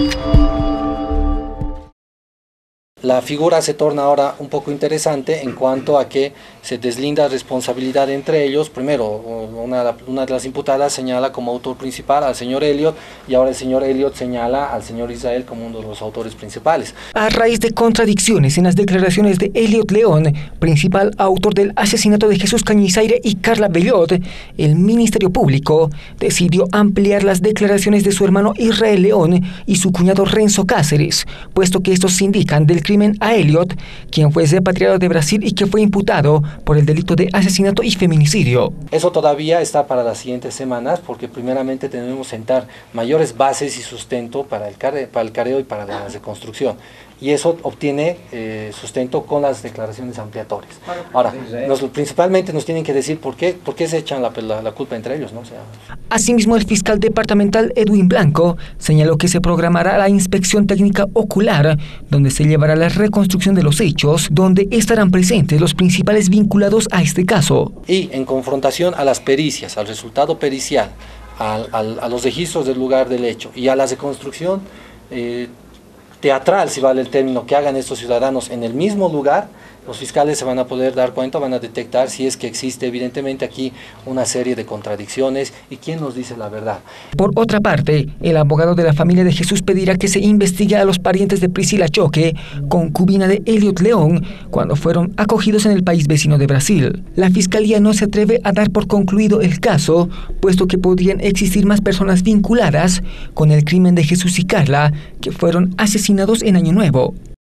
La figura se torna ahora un poco interesante en cuanto a que se deslinda responsabilidad entre ellos. Primero, una de las imputadas señala como autor principal al señor Elliot, y ahora el señor Elliot señala al señor Israel como uno de los autores principales. A raíz de contradicciones en las declaraciones de Elliot León, principal autor del asesinato de Jesús Cañizaire y Carla Bellot, el Ministerio Público decidió ampliar las declaraciones de su hermano Israel León y su cuñado Renzo Cáceres, puesto que estos indican del crimen a Elliot, quien fue repatriado de Brasil y que fue imputado por el delito de asesinato y feminicidio. Eso todavía está para las siguientes semanas, porque primeramente tenemos que sentar mayores bases y sustento para el careo y para la reconstrucción. Y eso obtiene sustento con las declaraciones ampliatorias. Ahora, principalmente nos tienen que decir por qué se echan la culpa entre ellos, ¿no? O sea, asimismo, el fiscal departamental Edwin Blanco señaló que se programará la inspección técnica ocular, donde se llevará la reconstrucción de los hechos, donde estarán presentes los principales vinculados a este caso. Y en confrontación a las pericias, al resultado pericial, a los registros del lugar del hecho y a la reconstrucción teatral, si vale el término, que hagan estos ciudadanos en el mismo lugar, los fiscales se van a poder dar cuenta, van a detectar si es que existe evidentemente aquí una serie de contradicciones y quién nos dice la verdad. Por otra parte, el abogado de la familia de Jesús pedirá que se investigue a los parientes de Priscila Choque, concubina de Elliot León, cuando fueron acogidos en el país vecino de Brasil. La fiscalía no se atreve a dar por concluido el caso, puesto que podrían existir más personas vinculadas con el crimen de Jesús y Carla, que fueron asesinados en Año Nuevo.